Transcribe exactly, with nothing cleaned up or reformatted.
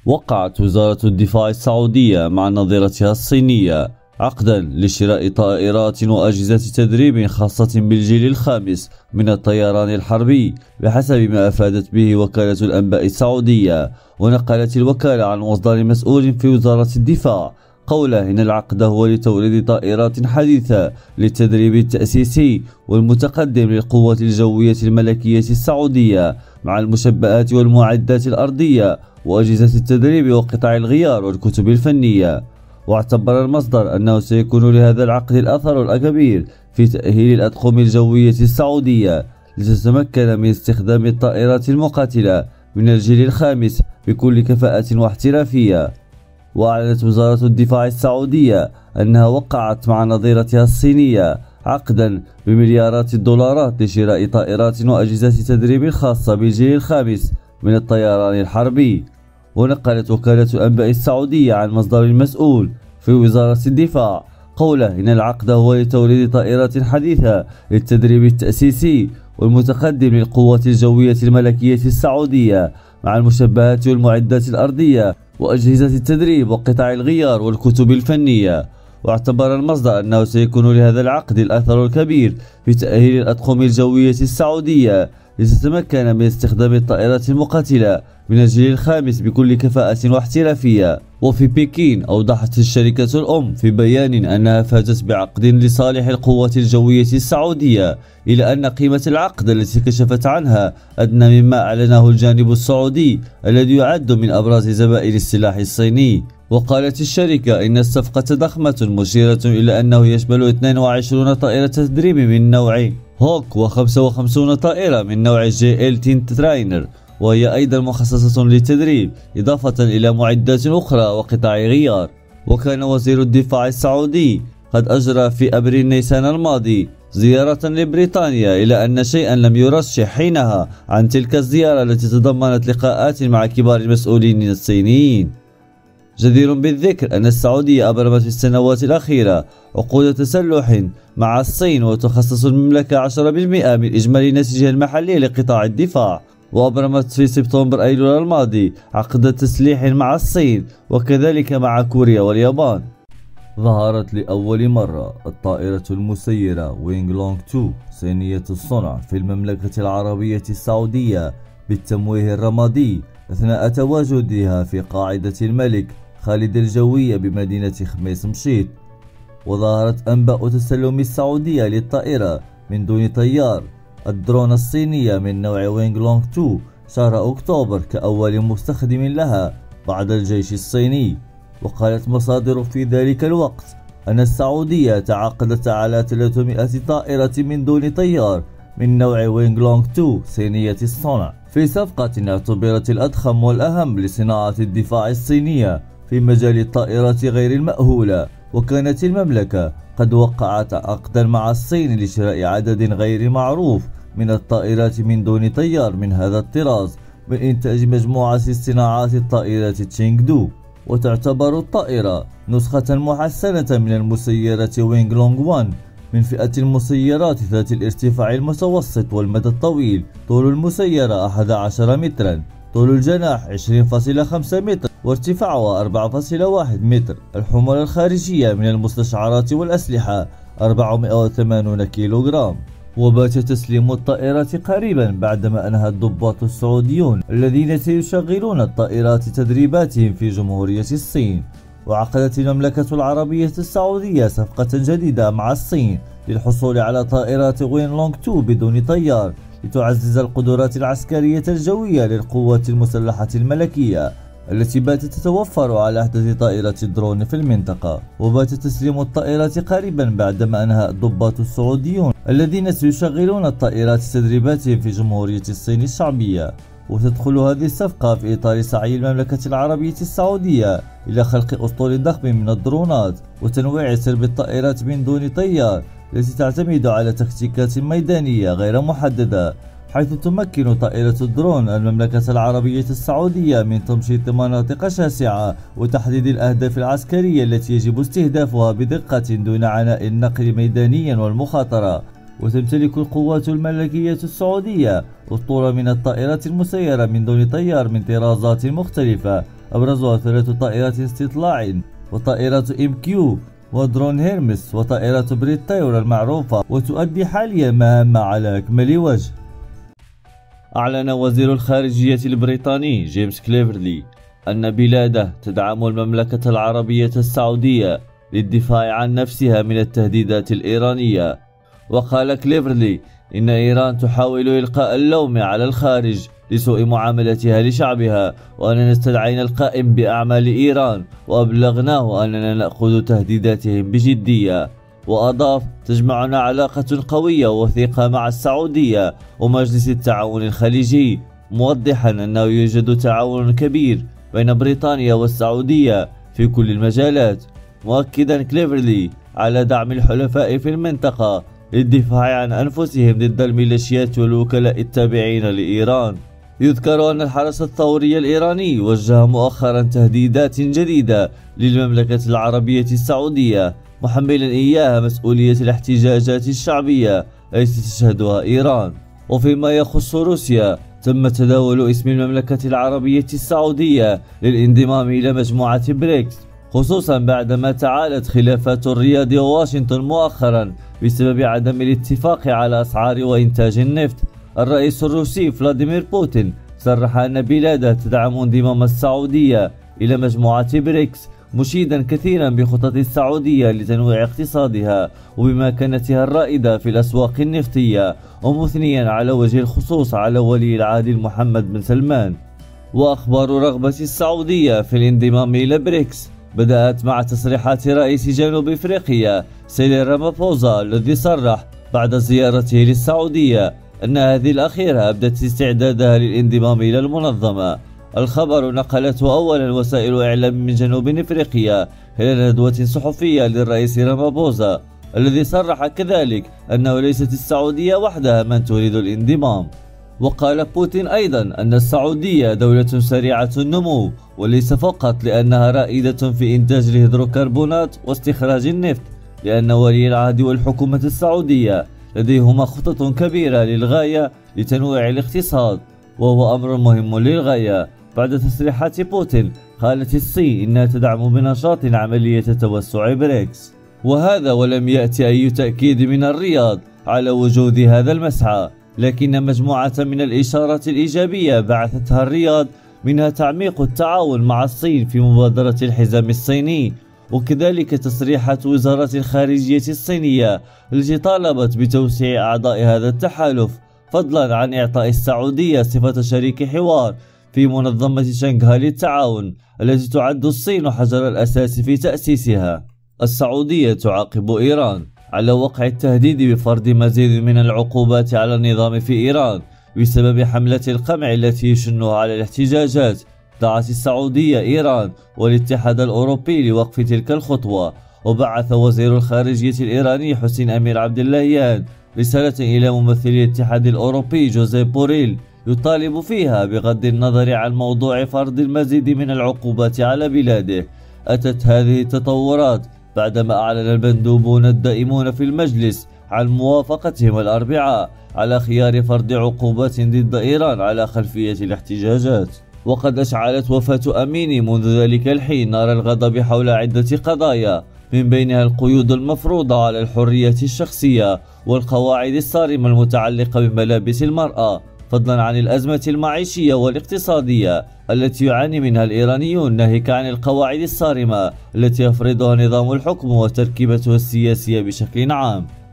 وقعت وزارة الدفاع السعودية مع نظيرتها الصينية عقدا لشراء طائرات وأجهزة تدريب خاصة بالجيل الخامس من الطيران الحربي بحسب ما أفادت به وكالة الأنباء السعودية. ونقلت الوكالة عن مصدر مسؤول في وزارة الدفاع قوله إن العقد هو لتوريد طائرات حديثة للتدريب التأسيسي والمتقدم للقوات الجوية الملكية السعودية مع المشبآت والمعدات الأرضية وأجهزة التدريب وقطع الغيار والكتب الفنية. واعتبر المصدر أنه سيكون لهذا العقد الأثر الكبير في تأهيل الأطقم الجوية السعودية لتتمكن من استخدام الطائرات المقاتلة من الجيل الخامس بكل كفاءة واحترافية. وأعلنت وزارة الدفاع السعودية أنها وقعت مع نظيرتها الصينية عقدا بمليارات الدولارات لشراء طائرات وأجهزة تدريب خاصة بالجيل الخامس من الطيران الحربي. ونقلت وكالة الأنباء السعودية عن مصدر مسؤول في وزارة الدفاع قوله إن العقد هو لتوريد طائرات حديثة للتدريب التأسيسي والمتقدم للقوات الجوية الملكية السعودية مع المشبهات والمعدات الأرضية وأجهزة التدريب وقطع الغيار والكتب الفنية. واعتبر المصدر أنه سيكون لهذا العقد الأثر الكبير في تأهيل الأطقم الجوية السعودية لتتمكن من استخدام الطائرات المقاتلة من الجيل الخامس بكل كفاءة واحترافية. وفي بكين أوضحت الشركة الأم في بيان أنها فازت بعقد لصالح القوات الجوية السعودية، إلى أن قيمة العقد التي كشفت عنها أدنى مما أعلنه الجانب السعودي الذي يعد من أبرز زبائن السلاح الصيني. وقالت الشركة إن الصفقة ضخمة مشيرة إلى أنه يشمل اثنين وعشرين طائرة تدريب من نوع هوك وخمسة وخمسين طائرة من نوع جي إل عشرة تراينر، وهي أيضا مخصصة للتدريب إضافة إلى معدات أخرى وقطع غيار. وكان وزير الدفاع السعودي قد أجرى في أبريل نيسان الماضي زيارة لبريطانيا، إلى أن شيئا لم يرشح حينها عن تلك الزيارة التي تضمنت لقاءات مع كبار المسؤولين الصينيين. جدير بالذكر أن السعودية أبرمت في السنوات الأخيرة عقود تسلح مع الصين، وتخصص المملكة عشرة بالمئة من إجمالي ناتجها المحلي لقطاع الدفاع. وأبرمت في سبتمبر أيلول الماضي عقد تسليح مع الصين وكذلك مع كوريا واليابان. ظهرت لأول مرة الطائرة المسيرة وينغ لونغ اثنين صينية الصنع في المملكة العربية السعودية بالتمويه الرمادي أثناء تواجدها في قاعدة الملك خالد الجوية بمدينة خميس مشيط. وظهرت أنباء تسلم السعودية للطائرة من دون طيار الدرون الصينية من نوع وينغ لونغ اثنين شهر أكتوبر كأول مستخدم لها بعد الجيش الصيني. وقالت مصادر في ذلك الوقت أن السعودية تعاقدت على ثلاثمئة طائرة من دون طيار من نوع وينغ لونغ اثنين صينية الصنع في صفقة اعتبرت الأضخم والأهم لصناعة الدفاع الصينية في مجال الطائرات غير المأهولة. وكانت المملكة قد وقعت عقدا مع الصين لشراء عدد غير معروف من الطائرات من دون طيار من هذا الطراز من إنتاج مجموعة الصناعات الطائرة تشينغدو. وتعتبر الطائرة نسخة محسنة من المسيرة وينغ لونغ واحد من فئة المسيرات ذات الارتفاع المتوسط والمدى الطويل. طول المسيرة أحد عشر مترا، طول الجناح عشرين فاصلة خمسة متر، وارتفاعها أربعة فاصلة واحد متر. الحمولة الخارجية من المستشعرات والأسلحة أربعمئة وثمانين كيلوغرام. وبات تسليم الطائرات قريبا بعدما أنهى الضباط السعوديون الذين سيشغلون الطائرات تدريباتهم في جمهورية الصين. وعقدت المملكة العربية السعودية صفقة جديدة مع الصين للحصول على طائرات وينغ لونغ اثنين بدون طيار لتعزز القدرات العسكرية الجوية للقوات المسلحة الملكية التي باتت تتوفر على أحدث طائرة درون في المنطقة. وبات تسليم الطائرات قريبا بعدما أنهى الضباط السعوديون الذين سيشغلون الطائرات تدريباتهم في جمهورية الصين الشعبية. وتدخل هذه الصفقة في إطار سعي المملكة العربية السعودية إلى خلق أسطول ضخم من الدرونات وتنويع سرب الطائرات من دون طيار التي تعتمد على تكتيكات ميدانية غير محددة، حيث تمكن طائرة الدرون المملكة العربية السعودية من تمشيط مناطق شاسعة وتحديد الأهداف العسكرية التي يجب استهدافها بدقة دون عناء النقل ميدانيا والمخاطرة. وتمتلك القوات الملكية السعودية أسطول من الطائرات المسيرة من دون طيار من طرازات مختلفة أبرزها ثلاث طائرات استطلاع وطائرة إم كيو ودرون هيرمس وطائرة بريد طيور المعروفة، وتؤدي حاليا مهامة على أكمل وجه. أعلن وزير الخارجية البريطاني جيمس كليفرلي أن بلاده تدعم المملكة العربية السعودية للدفاع عن نفسها من التهديدات الإيرانية. وقال كليفرلي إن إيران تحاول إلقاء اللوم على الخارج لسوء معاملتها لشعبها، وأننا استدعينا القائم بأعمال إيران وأبلغناه أننا نأخذ تهديداتهم بجدية. وأضاف: تجمعنا علاقة قوية ووثيقة مع السعودية ومجلس التعاون الخليجي، موضحا أنه يوجد تعاون كبير بين بريطانيا والسعودية في كل المجالات، مؤكدا كليفرلي على دعم الحلفاء في المنطقة للدفاع عن أنفسهم ضد الميليشيات والوكلاء التابعين لإيران. يذكر أن الحرس الثوري الإيراني وجه مؤخرا تهديدات جديدة للمملكة العربية السعودية، محملا إياها مسؤولية الاحتجاجات الشعبية التي تشهدها إيران. وفيما يخص روسيا، تم تداول اسم المملكة العربية السعودية للانضمام إلى مجموعة بريكس، خصوصا بعدما تعالت خلافات الرياض وواشنطن مؤخرا بسبب عدم الاتفاق على أسعار وإنتاج النفط. الرئيس الروسي فلاديمير بوتين صرح أن بلاده تدعم انضمام السعودية إلى مجموعة بريكس، مشيدا كثيرا بخطط السعودية لتنويع اقتصادها وبمكانتها الرائدة في الأسواق النفطية، ومثنيا على وجه الخصوص على ولي العهد محمد بن سلمان. وأخبار رغبة السعودية في الانضمام إلى بريكس بدأت مع تصريحات رئيس جنوب إفريقيا سيريل رامافوزا، الذي صرح بعد زيارته للسعودية أن هذه الأخيرة أبدت استعدادها للانضمام إلى المنظمة. الخبر نقلته أولا وسائل إعلام من جنوب إفريقيا خلال ندوة صحفية للرئيس رامافوزا، الذي صرح كذلك أنه ليست السعودية وحدها من تريد الانضمام. وقال بوتين أيضا أن السعودية دولة سريعة النمو، وليس فقط لأنها رائدة في إنتاج الهيدروكربونات واستخراج النفط، لأن ولي العهد والحكومة السعودية لديهما خطط كبيرة للغاية لتنويع الاقتصاد، وهو أمر مهم للغاية. بعد تصريحات بوتين، قالت الصين إنها تدعم بنشاط عملية توسع بريكس، وهذا ولم يأتي أي تأكيد من الرياض على وجود هذا المسعى، لكن مجموعة من الإشارات الإيجابية بعثتها الرياض، منها تعميق التعاون مع الصين في مبادرة الحزام الصيني، وكذلك تصريحات وزارة الخارجية الصينية التي طالبت بتوسيع أعضاء هذا التحالف، فضلا عن إعطاء السعودية صفة شريك حوار في منظمة شنغهاي للتعاون التي تعد الصين حجر الأساس في تأسيسها. السعودية تعاقب إيران على وقع التهديد بفرض مزيد من العقوبات على النظام في إيران بسبب حملة القمع التي يشنها على الاحتجاجات. دعت السعودية إيران والاتحاد الأوروبي لوقف تلك الخطوة، وبعث وزير الخارجية الإيراني حسين أمير عبد اللهيان رسالة إلى ممثل الاتحاد الأوروبي جوزيف بوريل يطالب فيها بغض النظر عن موضوع فرض المزيد من العقوبات على بلاده. أتت هذه التطورات بعدما أعلن المندوبون الدائمون في المجلس عن موافقتهم الأربعاء على خيار فرض عقوبات ضد إيران على خلفية الاحتجاجات. وقد أشعلت وفاة أميني منذ ذلك الحين نار الغضب حول عدة قضايا، من بينها القيود المفروضة على الحرية الشخصية والقواعد الصارمة المتعلقة بملابس المرأة، فضلا عن الأزمة المعيشية والاقتصادية التي يعاني منها الإيرانيون، ناهيك عن القواعد الصارمة التي يفرضها نظام الحكم وتركيبته السياسية بشكل عام.